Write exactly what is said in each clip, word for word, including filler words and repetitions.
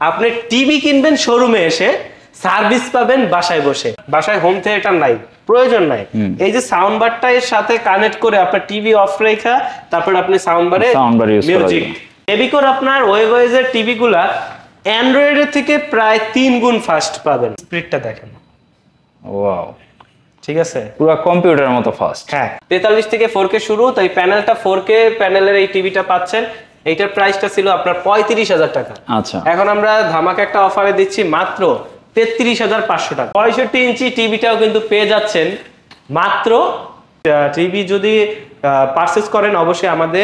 আপনি টিভি কিনবেন শোরুমে এসে, সার্ভিস পাবেন বাসায় বসে। বাসায় হোম থিয়েটার নাই, প্রয়োজন নাই, এই যে সাউন্ড বারটা এর সাথে কানেক্ট করে আপনার টিভি অফ রেখা তারপর আপনি সাউন্ড বারে মিউজিক। জেভিকোর আপনার ওয়েভওয়েজ এর টিভি গুলা অ্যান্ড্রয়েড এর থেকে প্রায় তিন গুণ ফাস্ট পাবেন। স্পিডটা দেখেন, ওয়াও, ঠিক আছে, পুরো কম্পিউটারের মতো ফাস্ট। হ্যাঁ, তেতাল্লিশ থেকে ফোর কে শুরু, তাই প্যানেলটা ফোর কে প্যানেলের এই টিভিটা পাচ্ছেন। এইটার প্রাইসটা ছিল আপনার পঁয়ত্রিশ হাজার টাকা। আচ্ছা, এখন আমরা ধামাকা একটা অফারে দিচ্ছি মাত্র তেত্রিশ হাজার পাঁচশো টাকা। পঁয়ষট্টি ইঞ্চি টিভিটাও কিন্তু পেয়ে যাচ্ছেন মাত্র। টিভি যদি পারচেজ করেন অবশ্যই আমাদের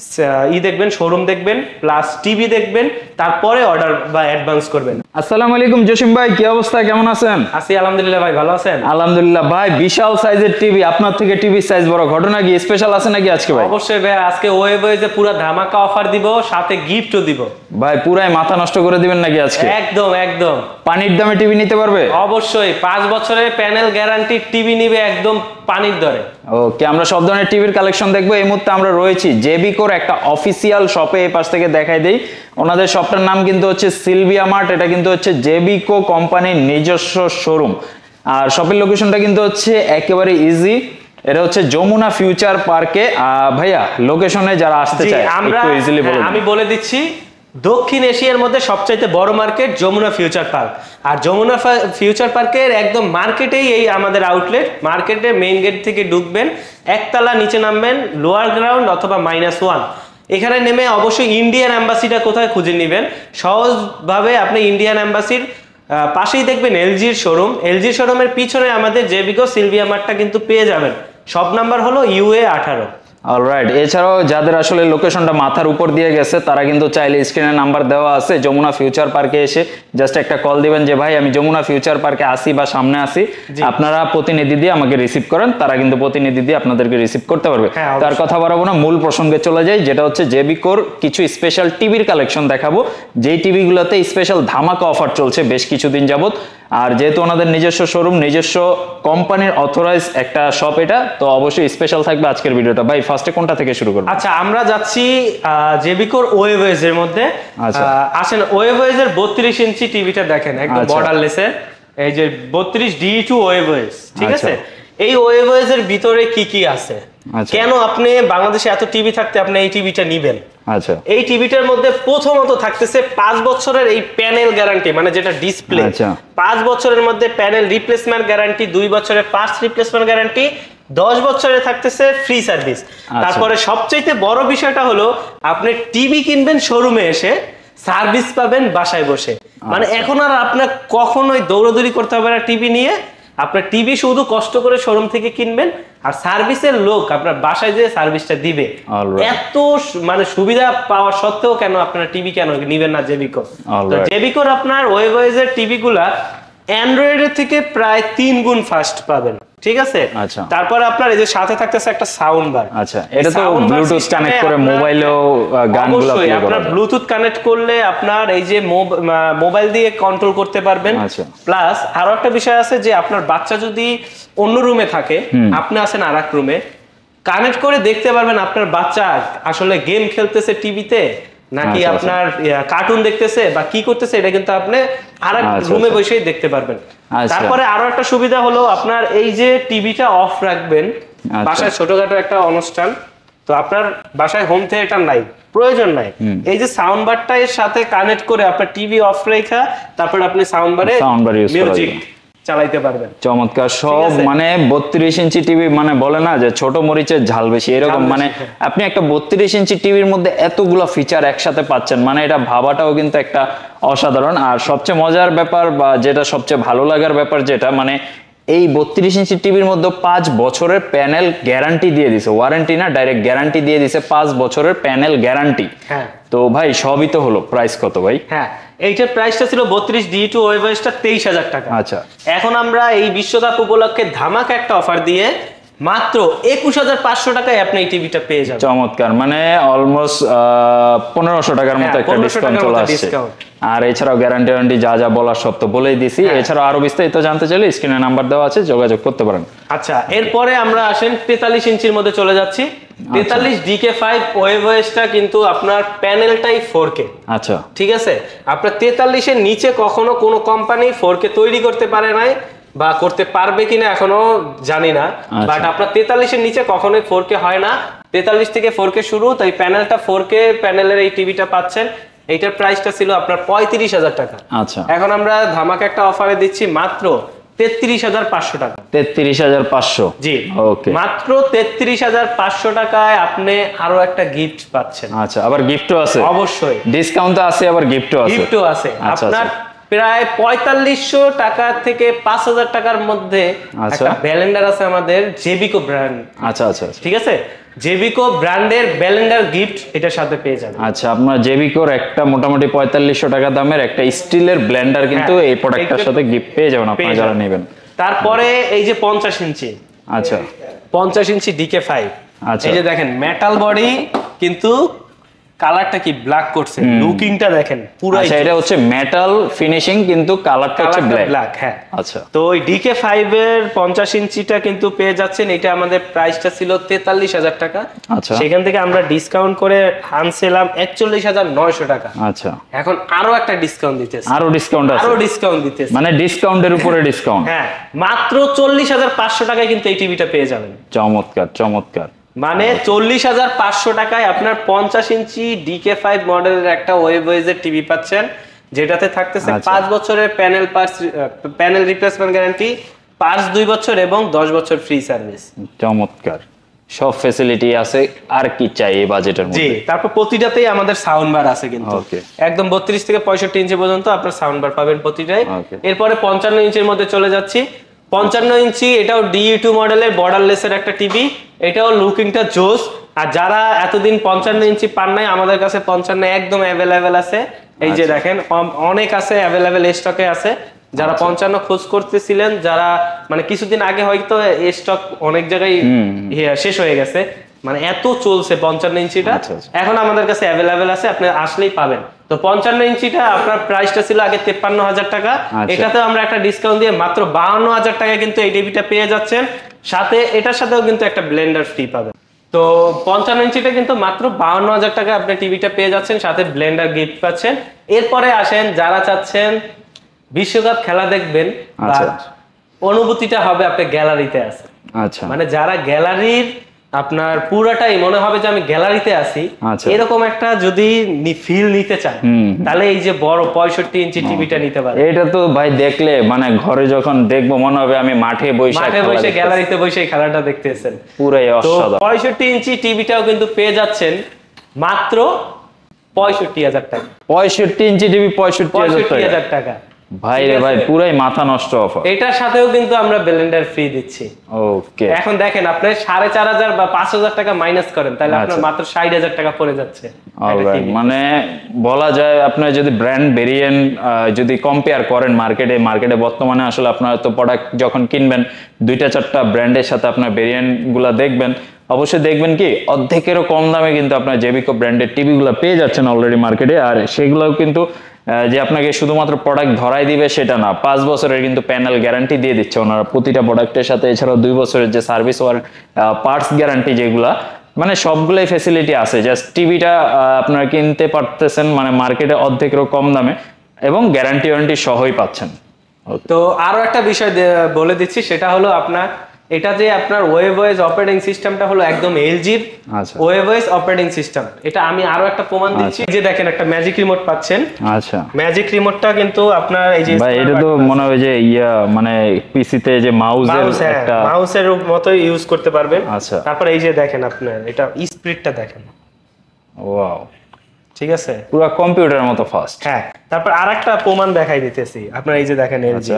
ই দেখবেন, শোরুম দেখবেন, প্লাস টিভি দেখবেন, তারপরে অর্ডার বা অ্যাডভান্স করবেন। আসসালামু আলাইকুম জসিম ভাই, কি অবস্থা, কেমন আছেন? আছি আলহামদুলিল্লাহ ভাই, ভালো আছেন? আলহামদুলিল্লাহ ভাই, বিশাল সাইজের টিভি, আপনার থেকে টিভির সাইজ বড়, ঘটনা কি স্পেশাল আছে নাকি আজকে ভাই? অবশ্যই ভাই, আজকে ওয়েভওয়েজে পুরো ধামাকা অফার দিব, সাথে গিফটও দিব। ভাই পুরাই মাথা নষ্ট করে দিবেন নাকি আজকে? একদম একদম পানির দামে টিভি নিতে পারবে? অবশ্যই, পাঁচ বছরের প্যানেল গ্যারান্টি টিভি নিবে একদম পানির দরে। ওকে, আমরা সব ধরনের টিভির কালেকশন দেখবো। এই মুহূর্তে আমরা রয়েছি জেভিকোর একটা অফিসিয়াল শপে, এই পাশ থেকে দেখাই দেই। ওনাদের শপটার নাম কিন্তু হচ্ছে সিলভিয়া মার্ট, এটা কিন্তু হচ্ছে জেভিকো কোম্পানির নিজস্ব শোরুম। আর শপের লোকেশনটা কিন্তু হচ্ছে একেবারে ইজি, এটা হচ্ছে যমুনা ফিউচার পার্কে। ভাইয়া লোকেশনে যারা আসতে চায় একটু ইজিলি বলে দিন। আমি বলে দিচ্ছি, দক্ষিণ এশিয়ার মধ্যে সবচাইতে বড় মার্কেট যমুনা ফিউচার পার্ক। আর যমুনা ফিউচার পার্কের একদম মার্কেটেই এই আমাদের আউটলেট। মার্কেটে মেইন গেট থেকে ঢুকবেন, একতলা নিচে নামবেন, লোয়ার গ্রাউন্ড অথবা মাইনাস ওয়ান, এখানে নেমে অবশ্যই ইন্ডিয়ান এম্বাসিটা কোথায় খুঁজে নেবেন। সহজভাবে আপনি ইন্ডিয়ান এম্বাসির পাশেই দেখবেন এলজির শোরুম। এলজির শোরুমের পিছনে আমাদের জেভিকো সিলভিয়া মার্টটা কিন্তু পেয়ে যাবেন। সব নাম্বার হলো ইউএ আঠারো। অলরাইট, এছাড়াও যাদের আসলে লোকেশনটা মাথার উপর দিয়ে গেছে তারা কিন্তু চাইলে স্ক্রিনে নাম্বার দেওয়া আছে, যমুনা ফিউচার পার্কে এসে জাস্ট একটা কল দিবেন যে ভাই আমি যমুনা ফিউচার পার্কে আসি বা সামনে আসি, আপনারা প্রতিনিধি দিয়ে আমাকে রিসিভ করেন, তারা কিন্তু প্রতিনিধি দিয়ে আপনাদেরকে রিসিভ করতে পারবে। তার কথা বাড়াবো না, মূল প্রসঙ্গে চলে যাই, যেটা হচ্ছে জেভিকোর কিছু স্পেশাল টিভির কালেকশন দেখাবো, যেই টিভিগুলোতে স্পেশাল ধামাকা অফার চলছে বেশ কিছুদিন যাবত। আর যেহেতু ওনাদের নিজস্ব শোরুম, নিজস্ব কোম্পানির অথরাইজ একটা শপ এটা, তো অবশ্যই স্পেশাল থাকবে আজকের ভিডিওটা। ভাই ফার্স্টে কোনটা থেকে শুরু করব? আচ্ছা, আমরা যাচ্ছি জেভিকোর ওয়েভওয়েজ এর মধ্যে। আসেন, ওয়েভওয়েজ এর বত্রিশ ইঞ্চি টিভিটা দেখেন, একদম বর্ডারলেস এর, এই যে বত্রিশ ডি টু ওয়েভওয়েজ, ঠিক আছে। এই ওয়েভওয়েজ এর ভিতরে কি কি আছে, কেন আপনি বাংলাদেশে এত টিভি থাকতে আপনি এই টিভিটা নিবেন? আচ্ছা, এই টিভিটার মধ্যে প্রথমত থাকতেছে পাঁচ বছরের এই প্যানেল গ্যারান্টি, মানে যেটা ডিসপ্লে, পাঁচ বছরের মধ্যে প্যানেল রিপ্লেসমেন্ট গ্যারান্টি, দুই বছরের পার্টস রিপ্লেসমেন্ট গ্যারান্টি, দশ বছরে থাকতেছে ফ্রি সার্ভিস। তারপরে সবচেয়ে বড় বিষয়টা হলো আপনি টিভি কিনবেন শোরুমে এসে, সার্ভিস পাবেন বাসায় বসে। মানে এখন আর আপনার কখনোই দৌড়াদৌড়ি করতে হবে না টিভি নিয়ে, আপনার টিভি শুধু কষ্ট করে শোরুম থেকে কিনবেন, আর সার্ভিসের লোক আপনার বাসায় যেয়ে সার্ভিসটা দিবে। এত মানে সুবিধা পাওয়া সত্ত্বেও কেন আপনারা টিভি কেন নিবেন না জেভিকো? জেভিকোর আপনার ওয়েভওয়েজ এর টিভি গুলা অ্যান্ড্রয়েড এর থেকে প্রায় তিন গুণ ফাস্ট পাবেন, ঠিক আছে। তারপর আপনার এই যে সাথে থাকতেছে একটা সাউন্ড বার। আচ্ছা, এটা তো ব্লুটুথ কানেক্ট করে মোবাইলেও গানগুলো প্লে করতে পারবেন। ব্লুটুথ কানেক্ট করলে আপনার এই যে মোবাইল দিয়ে কন্ট্রোল করতে পারবেন। প্লাস আরো একটা বিষয় আছে যে আপনার বাচ্চা যদি অন্য রুমে থাকে, আপনি আছেন আরেক রুমে, কানেক্ট করে দেখতে পারবেন আপনার বাচ্চা আসলে গেম খেলতেছে টিভিতে নাকি আপনার কার্টুন দেখতেছে বা কি করতেছে, এটা কিন্তু আপনি আরেক রুমে বসেই দেখতে পারবেন। তারপরে আরো একটা সুবিধা হলো আপনার এই যে টিভিটা অফ রাখবেন, বাসায় ছোটখাটো একটা অনুষ্ঠান, তো আপনার বাসায় হোম থিয়েটার নাই, প্রয়োজন নাই, এই যে সাউন্ড বারটা এর সাথে কানেক্ট করে আপনার টিভি অফ রেখা তারপর আপনি সাউন্ড বারে মিউজিক চালাইতে পারবেন। চমৎকার সব, মানে বত্রিশ ইঞ্চি টিভি, মানে বলে না যে ছোট মরিচের ঝাল বেশি, এরকম। মানে আপনি একটা বত্রিশ ইঞ্চি টিভির মধ্যে এতগুলো ফিচার একসাথে পাচ্ছেন, মানে এটা ভাবাটাও কিন্তু একটা অসাধারণ। আর সবচেয়ে মজার ব্যাপার বা যেটা সবচেয়ে ভালো লাগার ব্যাপার, যেটা মানে এই বত্রিশ ইঞ্চি টিভির মধ্যে পাঁচ বছরের প্যানেল গ্যারান্টি দিয়ে দিছে, ওয়ারেন্টি না, ডাইরেক্ট গ্যারান্টি দিয়ে দিছে, পাঁচ বছরের প্যানেল গ্যারান্টি। হ্যাঁ, তো ভাই সবই তো হলো, প্রাইস কত ভাই? হ্যাঁ, এইটার প্রাইসটা ছিল বত্রিশ ডি টু ওয়েভওয়েজটা তেইশ হাজার টাকা। আচ্ছা, এখন আমরা এই বিশ্বকাপ উপলক্ষে ধামাকা একটা অফার দিয়ে মাত্র একুশ হাজার পাঁচশো টাকায় আপনি এই টিভিটা পেয়ে যাবেন। চমৎকার, মানে অলমোস্ট পনেরোশো টাকার মতো একটা ডিসকাউন্ট চলে আসছে। আর এছাড়াও গ্যারান্টি ওয়ারেন্টি যা যা বলার সব তো বলেই দিছি। এছাড়াও আরো বিস্তারিত জানতে চাইলে স্ক্রিনে নাম্বার দেওয়া আছে, যোগাযোগ করতে পারেন। আচ্ছা, এরপরে আমরা আসেন তেতাল্লিশ ইঞ্চির মধ্যে চলে যাচ্ছি। তেতাল্লিশ ডি কে ফাইভ ওয়েভওয়েজটা কিন্তু আপনার প্যানেলটাই ফোর কে। আচ্ছা ঠিক আছে, আপনার তেতাল্লিশ এর নিচে কখনো কোনো কোম্পানি ফোর কে তৈরি করতে পারে নাই বা করতে পারবে কিনা এখনো জানি না, বাট আপনার তেতাল্লিশ এর নিচে কখনোই ফোর কে হয় না। তেতাল্লিশ থেকে ফোর কে শুরু, তাই প্যানেলটা ফোর কে প্যানেলের এই টিভিটা পাচ্ছেন। এইটার প্রাইসটা ছিল আপনার পঁয়ত্রিশ হাজার টাকা। আচ্ছা, এখন আমরা ধামাকা একটা অফারে দিচ্ছি মাত্র তেত্রিশ হাজার পাঁচশো টাকা। তেত্রিশ হাজার পাঁচশো, জি ওকে, মাত্র তেত্রিশ হাজার পাঁচশো টাকায় আপনি আরো একটা গিফট পাচ্ছেন। আচ্ছা, আবার গিফটও আছে? অবশ্যই, ডিসকাউন্ট আছে, আবার গিফটও আছে। গিফটও আছে আপনার প্রায় পঁয়তাল্লিশশো টাকা থেকে পাঁচ হাজার টাকার মধ্যে একটা ব্লেন্ডার আছে আমাদের জেভিকো ব্র্যান্ড। আচ্ছা আচ্ছা, ঠিক আছে, জেভিকো ব্র্যান্ডের ব্লেন্ডার গিফট এটার সাথে পেয়ে যাবেন। আচ্ছা, আপনার জেভিকোর একটা মোটামুটি পঁয়তাল্লিশশো টাকা দামের একটা স্টিলের ব্লেন্ডার কিন্তু এই প্রোডাক্টটার সাথে গিফট পেয়ে যাবেন আপনারা যারা নেবেন। তারপরে এই যে পঞ্চাশ ইঞ্চি, আচ্ছা পঞ্চাশ ইঞ্চি ডি কে ফাইভ, এই যে দেখেন মেটাল বডি কিন্তু কালারটা কি ব্ল্যাক করছে, লুকিংটা দেখেন পুরো। আচ্ছা, এটা হচ্ছে মেটাল ফিনিশিং কিন্তু কালারটা হচ্ছে ব্ল্যাক। ব্ল্যাক, হ্যাঁ। আচ্ছা, তো ওই ডি কে ফাইভ এর পঞ্চাশ ইঞ্চিটা কিন্তু পেয়ে যাচ্ছেন। এটা আমাদের প্রাইসটা ছিল তেতাল্লিশ হাজার টাকা। আচ্ছা, সেখান থেকে আমরা ডিসকাউন্ট করে আনছিলাম একচল্লিশ হাজার নয়শো টাকা। আচ্ছা, এখন আরো একটা ডিসকাউন্ট দিতেছে। আরো ডিসকাউন্ট আছে? আরো ডিসকাউন্ট দিতেছে, মানে ডিসকাউন্টের উপরে ডিসকাউন্ট। হ্যাঁ, মাত্র চল্লিশ হাজার পাঁচশো টাকায় কিন্তু এই টিভিটা পেয়ে যাবেন। চমৎকার চমৎকার, মানে চল্লিশ হাজার পাঁচশো টাকায় আপনার পঞ্চাশ ইঞ্চি ডি কে ফাইভ মডেলের একটা ওয়েভওয়েজের টিভি পাচ্ছেন, যেটাতে থাকতেছে পাঁচ বছরের panel parts panel replacement guarantee, parts দুই বছর এবং দশ বছর ফ্রি সার্ভিস। চমৎকার, সব ফ্যাসিলিটি আছে, আর কি চাই এই বাজেটের মধ্যে? জি, তারপর প্রতিটাতেই আমাদের সাউন্ড বার আছে কিন্তু একদম বত্রিশ থেকে পঁয়ষট্টি ইঞ্চি পর্যন্ত আপনার সাউন্ড বার পাবেন প্রতিটাই। এরপরে পঞ্চান্ন ইঞ্চির মধ্যে চলে যাচ্ছি। পঞ্চান্ন ইঞ্চি, এটাও ডি টু মডেলের বর্ডারলেসের একটা টিভি, এটাও লুকিংটা জোস। আর যারা এতদিন পঞ্চান্ন ইঞ্চি পান নাই, আমাদের কাছে পঞ্চান্ন একদম অ্যাভেলেবেল আছে। এই যে দেখেন অনেক আছে, অ্যাভেলেবেল স্টকে আছে। যারা পঞ্চান্ন খোঁজ করতেছিলেন, যারা মানে কিছুদিন আগে হয়তো স্টক অনেক জায়গায় শেষ হয়ে গেছে, মানে এত চলছে পঞ্চান্ন ইঞ্চিটা, এখন আমাদের কাছে অ্যাভেলেবেল আছে, আপনি আসলেই পাবেন। তো পঞ্চান্ন ইঞ্চিটা আপনার প্রাইসটা ছিল আগে তেপ্পান্ন হাজার টাকা, এটাতে আমরা একটা ডিসকাউন্ট দিয়ে মাত্র বাহান্ন হাজার টাকা কিন্তু এই টিভিটা পেয়ে যাচ্ছেন। সাথে এটার সাথেও কিন্তু একটা ব্লেন্ডার ফ্রি পাবেন। তো পঞ্চান্ন ইঞ্চিটা কিন্তু মাত্র বাহান্ন হাজার টাকা আপনি টিভিটা পেয়ে যাচ্ছেন, সাথে ব্লেন্ডার গিফট পাচ্ছেন। এরপরে আসেন যারা চাচ্ছেন বিশ্বকাপ খেলা দেখবেন, অনুভূতিটা হবে আপনি গ্যালারিতে আছেন। আচ্ছা, মানে যারা গ্যালারির আপনার পুরাটাই মনে হবে যে আমি গ্যালারিতে আছি, এরকম একটা যদি ফিল নিতে চান, তাহলে এই যে বড় পঁয়ষট্টি ইঞ্চি টিভিটা নিতে পারেন। এটা তো ভাই দেখলে মানে ঘরে যখন দেখবো মনে হবে আমি মাঠে বসে মাঠে বসে গ্যালারিতে বসে খেলাটা দেখতেছেন। পুরাই অসাধারণ। পঁয়ষট্টি ইঞ্চি টিভিটাও কিন্তু পেয়ে যাচ্ছেন মাত্র পঁয়ষট্টি হাজার টাকা। পঁয়ষট্টি ইঞ্চি টিভি পঁয়ষট্টি হাজার টাকা, ভাই রে ভাই, পুরাই মাথা নষ্ট অফার। এটার সাথেও কিন্তু আমরা ব্লেন্ডার ফ্রি দিচ্ছি। ওকে, এখন দেখেন আপনি সাড়ে চার হাজার বা পাঁচ হাজার টাকা মাইনাস করেন, তাহলে আপনার মাত্র ষাট হাজার টাকা পড়ে যাচ্ছে। মানে বলা যায় আপনার যদি ব্র্যান্ড ভেরিয়েন্ট যদি কম্পেয়ার করেন মার্কেটে, মার্কেটে বর্তমানে আসলে আপনার তো প্রোডাক্ট যখন কিনবেন দুইটা চারটা ব্র্যান্ডের সাথে আপনার ভেরিয়েন্ট গুলা দেখবেন, অবশ্যই দেখবেন কি অর্ধেকেরও কম দামে কিন্তু আপনার জেভিকো ব্র্যান্ডের টিভি গুলো পেয়ে যাচ্ছেন অলরেডি মার্কেটে। আর সেগুলোও কিন্তু যে আপনাকে শুধুমাত্র প্রোডাক্ট ধরাই দিবে সেটা না, পাঁচ বছরের কিন্তু প্যানেল গ্যারান্টি দিয়ে দিচ্ছে ওনারা প্রতিটা প্রোডাক্টের সাথে। এছাড়াও দুই বছরের যে সার্ভিস ওয়ার পার্টস গ্যারান্টি যেগুলা, মানে সবগুলোই ফ্যাসিলিটি আছে। জাস্ট টিভিটা আপনারা কিনতে পারতেছেন মানে মার্কেটে অর্ধেকেরও কম দামে এবং গ্যারান্টি ওয়ারেন্টি সহই পাচ্ছেন। তো আরো একটা বিষয় বলে দিচ্ছি, সেটা হলো আপনার এটা যে আপনার ওয়েভওয়েজ অপারেটিং সিস্টেমটা হলো একদম এলজির ওয়েভওয়েজ অপারেটিং সিস্টেম। এটা আমি আরো একটা প্রমাণ দিচ্ছি, যে দেখেন একটা ম্যাজিক রিমোট পাচ্ছেন। আচ্ছা, ম্যাজিক রিমোটটা কিন্তু আপনার এই যে ভাই এটা তো মনে হয় যে ইয়া মানে পিসিতে যে মাউসের একটা মাউসের মতো ইউজ করতে পারবেন। আচ্ছা, তারপর এই যে দেখেন আপনার এটা স্পিডটা দেখেন, ওয়াও, ঠিক আছে, পুরো কম্পিউটারের মতো ফাস্ট। হ্যাঁ, তারপর আরেকটা প্রমাণ দেখাই দিতেছি আপনার, এই যে দেখেন এলজি।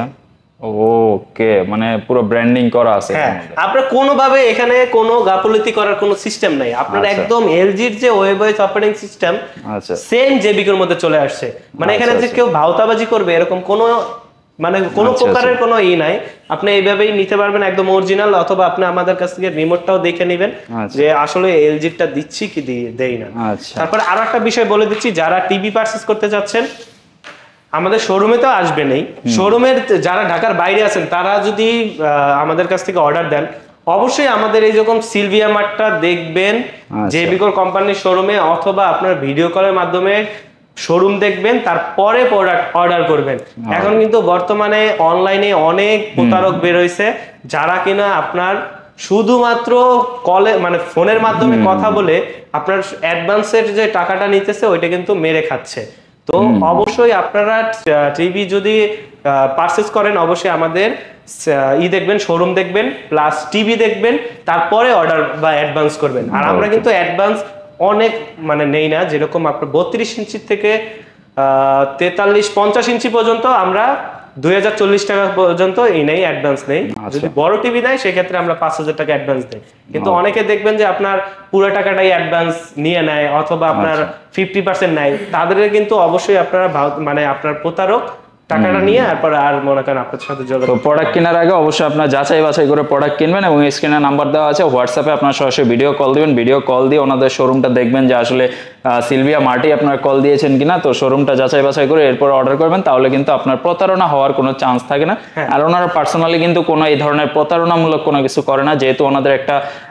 ওকে, মানে পুরো ব্র্যান্ডিং করা আছে। হ্যাঁ, আপনার কোনোভাবে এখানে কোনো গাফলতি করার কোনো সিস্টেম নাই, আপনার একদম এলজির যে ওয়েভওয়েজ অপারেটিং সিস্টেম সেম জেবিকোর মধ্যে চলে আসছে। মানে এখানে যে কেউ ভাওতাবাজি করবে এরকম কোনো মানে কোনো প্রকারের কোনো ই নাই, আপনি এইভাবেই নিতে পারবেন একদম অরিজিনাল। অথবা আপনি আমাদের কাছ থেকে রিমোটটাও দেখে নেবেন যে আসলে এলজিটা দিচ্ছি কি দেই না। তারপর আরো একটা বিষয় বলে দিচ্ছি, যারা টিভি পারচেজ করতে যাচ্ছেন আমাদের শোরুমে তো আসবেনই, শোরুমের যারা ঢাকার বাইরে আছেন তারা যদি আমাদের কাছ থেকে অর্ডার দেন, অবশ্যই আমাদের এই যখন সিলভিয়া মার্টটা দেখবেন জেভিকো কোম্পানির শোরুমে অথবা আপনার ভিডিও কলের মাধ্যমে শোরুম দেখবেন, তারপরে প্রোডাক্ট অর্ডার করবেন। এখন কিন্তু বর্তমানে অনলাইনে অনেক প্রতারক বের হইছে, যারা কিনা আপনার শুধুমাত্র কলে মানে ফোনের মাধ্যমে কথা বলে আপনার অ্যাডভান্সের যে টাকাটা নিতেছে ওইটা কিন্তু মেরে খাচ্ছে। তো অবশ্যই আপনারা টিভি যদি পারচেজ করেন অবশ্যই আমাদের ই দেখবেন, শোরুম দেখবেন, প্লাস টিভি দেখবেন, তারপরে অর্ডার বা অ্যাডভান্স করবেন। আর আমরা কিন্তু অ্যাডভান্স অনেক মানে নেই না, যেরকম আপনার বত্রিশ ইঞ্চি থেকে তেতাল্লিশ পঞ্চাশ ইঞ্চি পর্যন্ত আমরা দুই হাজার চল্লিশ টাকা পর্যন্ত এই নেই, অ্যাডভান্স নেই। যদি বড় টিভি নেয় সেক্ষেত্রে আমরা পাঁচ হাজার টাকা অ্যাডভান্স দেই। কিন্তু অনেকে দেখবেন যে আপনার পুরো টাকাটাই অ্যাডভান্স নিয়ে নেয় অথবা আপনার ফিফটি পার্সেন্ট নেয়, তাদের কিন্তু অবশ্যই আপনারা মানে আপনার প্রতারক টাকাটা নিয়ে তারপর আর মনে করেন আপনার সাথে যোগাযোগ। তো প্রোডাক্ট কেনার আগে অবশ্যই আপনার যাচাই বাছাই করে প্রোডাক্ট কিনবেন এবং স্ক্রিনে নাম্বার দেওয়া আছে, হোয়াটসঅ্যাপে আপনার সরাসরি ভিডিও কল দিবেন। ভিডিও কল দিয়ে ওনাদের শোরুমটা দেখবেন যে আসলে সিলভিয়া মার্টি আপনার কল দিয়েছেন কিনা, তো শোরুমটা যাচাই বাছাই করে এরপর অর্ডার করবেন, তাহলে কিন্তু আপনার প্রতারণা হওয়ার কোনো চান্স থাকে না। আর ওনারা পার্সোনালি কিন্তু কোনো এই ধরনের প্রতারণামূলক কোনো কিছু করে না, যেহেতু ওনাদের একটা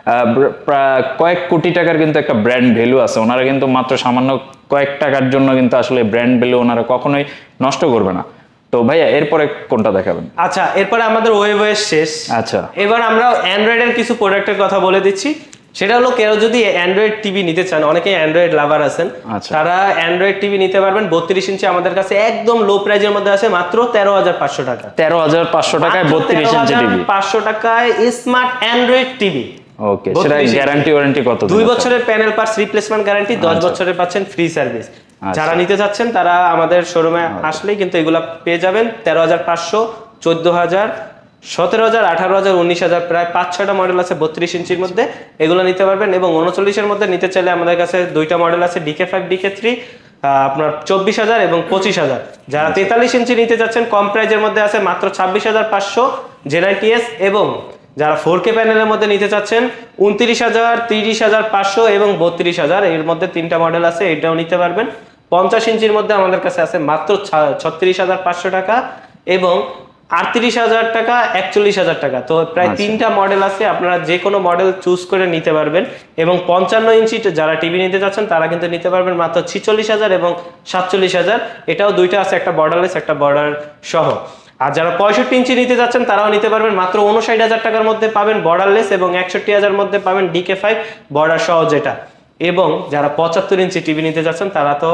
কয়েক কোটি টাকার কিন্তু একটা ব্র্যান্ড ভ্যালু আছে। ওনারা কিন্তু মাত্র সামান্য কয়েক টাকার জন্য কিন্তু আসলে ব্র্যান্ড ভ্যালু ওনারা কখনোই নষ্ট করবে না। তো ভাইয়া এরপরে কোনটা দেখাবেন? আচ্ছা, এরপরে আমাদের ওয়েবওয়েস শেষ। আচ্ছা, এবার আমরা অ্যান্ড্রয়েডের কিছু প্রোডাক্টের কথা বলে দিচ্ছি। সেটা হলো কেউ যদি অ্যান্ড্রয়েড টিভি নিতে চান, অনেকে অ্যান্ড্রয়েড লাভার আছেন, তারা অ্যান্ড্রয়েড টিভি নিতে পারবেন। বত্রিশ ইঞ্চি আমাদের কাছে একদম লো প্রাইজের মধ্যে আছে, মাত্র তেরো হাজার পাঁচশো টাকা। তেরো হাজার পাঁচশো টাকায় বত্রিশ ইঞ্চি টিভি, পাঁচশো টাকায় স্মার্ট অ্যান্ড্রয়েড টিভি। ওকে, সেটা গ্যারান্টি ওয়ারেন্টি কত? দুই বছরের প্যানেল পার্টস রিপ্লেসমেন্ট গ্যারান্টি, দশ বছরের পাচ্ছেন ফ্রি সার্ভিস। যারা নিতে চাচ্ছেন তারা আমাদের শোরুমে আসলেই কিন্তু এগুলা পেয়ে যাবেন। তেরো হাজার পাঁচশো, চোদ্দ হাজার, সতেরো হাজার, আঠারো হাজার, উনিশ হাজার, প্রায় পাঁচ ছয়টা মডেল আছে বত্রিশ ইঞ্চির মধ্যে, এগুলো নিতে পারবেন। এবং উনচল্লিশের মধ্যে নিতে চাইলে আমাদের কাছে দুইটা মডেল আছে, ডিকে ফাইভ, ডিকে থ্রি, আপনার চব্বিশ হাজার এবং পঁচিশ হাজার। যারা তেতাল্লিশ ইঞ্চি নিতে চাচ্ছেন কম প্রাইজের মধ্যে আছে মাত্র ছাব্বিশ হাজার পাঁচশো জেনাইটিএস, এবং যারা ফোর কে প্যানেলের মধ্যে নিতে চাচ্ছেন উনত্রিশ হাজার, তিরিশ হাজার পাঁচশো এবং বত্রিশ হাজার, এর মধ্যে তিনটা মডেল আছে, এটাও নিতে পারবেন। পঞ্চাশ ইঞ্চির মধ্যে আমাদের কাছে আছে মাত্র ছত্রিশ হাজার পাঁচশো টাকা এবং আটত্রিশ হাজার টাকা, একচল্লিশ হাজার টাকা। তো প্রায় তিনটা মডেল আছে, আপনারা যে কোনো মডেল চুজ করে নিতে পারবেন। এবং পঞ্চান্ন ইঞ্চি যারা টিভি নিতে চাচ্ছেন তারা কিন্তু নিতে পারবেন মাত্র ছিচল্লিশ হাজার এবং সাতচল্লিশ হাজার, এটাও দুইটা আছে, একটা বর্ডারলেস একটা বর্ডার সহ। আর যারা পঁয়ষট্টি ইঞ্চি নিতে যাচ্ছেন তারাও নিতে পারবেন, মাত্র উনষাট হাজার টাকার মধ্যে পাবেন বর্ডারলেস এবং একষট্টি হাজার মধ্যে পাবেন ডিকে ফাইভ বর্ডার সহ যেটা। এবং যারা পঁচাত্তর ইঞ্চি টিভি নিতে যাচ্ছেন তারা তো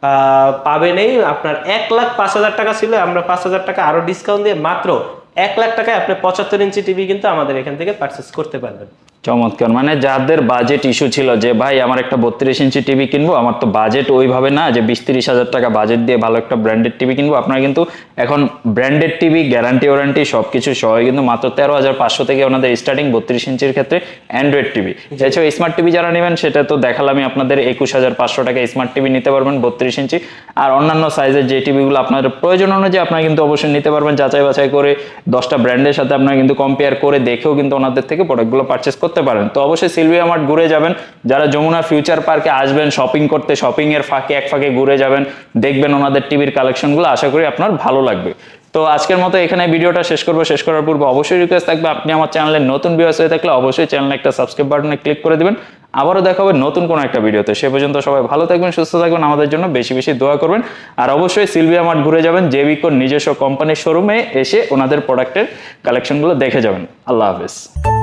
পাবেনই, আপনার এক লাখ পাঁচ হাজার টাকা ছিল, আমরা পাঁচ হাজার টাকা আরো ডিসকাউন্ট দিয়ে মাত্র এক লাখ টাকায় আপনি পঁচাত্তর ইঞ্চি টিভি কিন্তু আমাদের এখান থেকে পারচেস করতে পারবেন। চমৎকার, মানে যাদের বাজেট ইস্যু ছিল যে ভাই আমার একটা বত্রিশ ইঞ্চি টিভি কিনবো, আমার তো বাজেট ওইভাবে না যে বিশ তিরিশ হাজার টাকা বাজেট দিয়ে ভালো একটা ব্র্যান্ডেড টিভি কিনবো, আপনারা কিন্তু এখন ব্র্যান্ডেড টিভি গ্যারান্টি ওয়ারেন্টি সবকিছু সহ কিন্তু মাত্র তেরো হাজার পাঁচশো থেকে ওনাদের স্টার্টিং বত্রিশ ইঞ্চির ক্ষেত্রে অ্যান্ড্রয়েড টিভি। এছাড়াও স্মার্ট টিভি যারা নেবেন সেটা তো দেখালামই আপনাদের, একুশ হাজার পাঁচশো টাকা স্মার্ট টিভি নিতে পারবেন বত্রিশ ইঞ্চি। আর অন্যান্য সাইজের যে টিভিগুলো আপনাদের প্রয়োজন অনুযায়ী আপনারা কিন্তু অবশ্যই নিতে পারবেন, যাচাই বাছাই করে দশটা ব্র্যান্ডের সাথে আপনারা কিন্তু কম্পেয়ার করে দেখেও কিন্তু ওনাদের থেকে প্রোডাক্টগুলো পারচেস করতে পারেন। তো অবশ্যই সিলভিয়া মার্ট ঘুরে যাবেন, যারা যমুনা ফিউচার পার্কে আসবেন শপিং করতে, শপিং এর ফাঁকে এক ফাঁকে ঘুরে যাবেন, দেখবেন ওনাদের টিভির কালেকশনগুলো, আশা করি আপনার ভালো লাগবে। তো আজকের মতো এখানে ভিডিওটা শেষ করবো। শেষ করার পূর্বে অবশ্যই রিকোয়েস্ট থাকবে, আপনি আমার চ্যানেলের নতুন ভিউয়ার্স হয়ে থাকলে অবশ্যই চ্যানেলে একটা সাবস্ক্রাইব বাটনে ক্লিক করে দিবেন। আবারও দেখা হবে নতুন কোনো একটা ভিডিওতে, সে পর্যন্ত সবাই ভালো থাকবেন, সুস্থ থাকবেন, আমাদের জন্য বেশি বেশি দোয়া করবেন। আর অবশ্যই সিলভিয়া মার্ট ঘুরে যাবেন, জেভিকোর নিজস্ব কোম্পানির শোরুমে এসে ওনাদের প্রোডাক্টের কালেকশনগুলো দেখে যাবেন। আল্লাহ হাফেজ।